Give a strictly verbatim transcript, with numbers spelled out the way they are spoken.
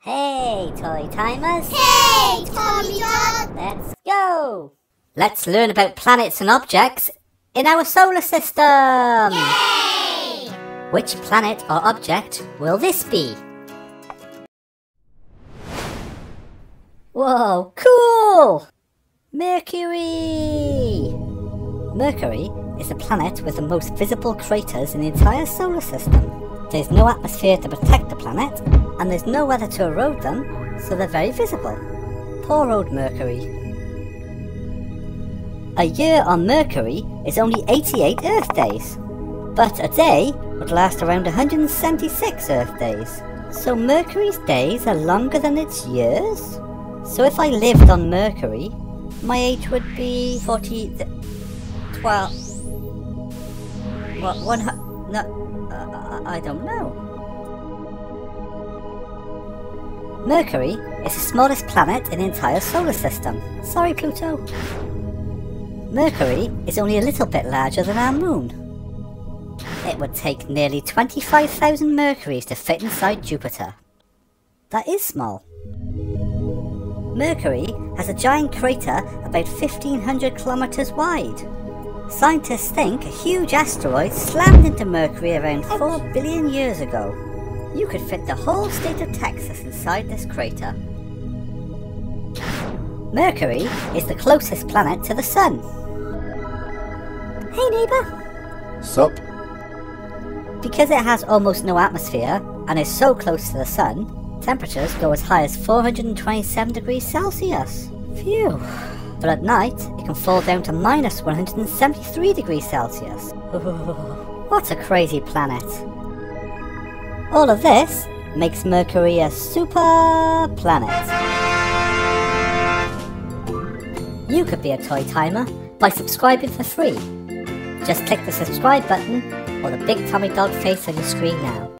Hey, toy timers! Hey, Tommy Dog! Let's go! Let's learn about planets and objects in our solar system! Yay! Which planet or object will this be? Whoa, cool! Mercury! Mercury is the planet with the most visible craters in the entire solar system. There's no atmosphere to protect the planet, and there's no weather to erode them, so they're very visible. Poor old Mercury. A year on Mercury is only eighty-eight Earth days, but a day would last around one hundred seventy-six Earth days. So Mercury's days are longer than its years? So if I lived on Mercury, my age would be forty... twelve... What, one hundred... No... I don't know. Mercury is the smallest planet in the entire solar system. Sorry, Pluto. Mercury is only a little bit larger than our moon. It would take nearly twenty-five thousand Mercuries to fit inside Jupiter. That is small. Mercury has a giant crater about fifteen hundred kilometers wide. Scientists think a huge asteroid slammed into Mercury around four billion years ago. You could fit the whole state of Texas inside this crater. Mercury is the closest planet to the Sun. Hey neighbour! Sup? Because it has almost no atmosphere and is so close to the Sun, temperatures go as high as four hundred twenty-seven degrees Celsius. Phew! But at night, it can fall down to minus one hundred seventy-three degrees Celsius. What a crazy planet. All of this makes Mercury a super planet. You could be a toy timer by subscribing for free. Just click the subscribe button or the big Tommy Dog face on your screen now.